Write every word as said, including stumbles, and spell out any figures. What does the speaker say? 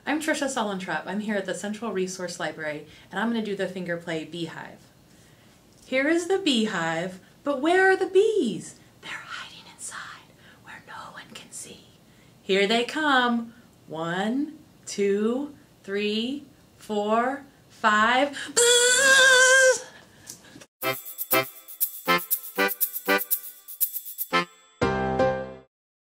I'm Trisha Solentrep. I'm here at the Central Resource Library, and I'm going to do the finger play Beehive. Here is the beehive, but where are the bees? They're hiding inside where no one can see. Here they come. One, two, three, four, five.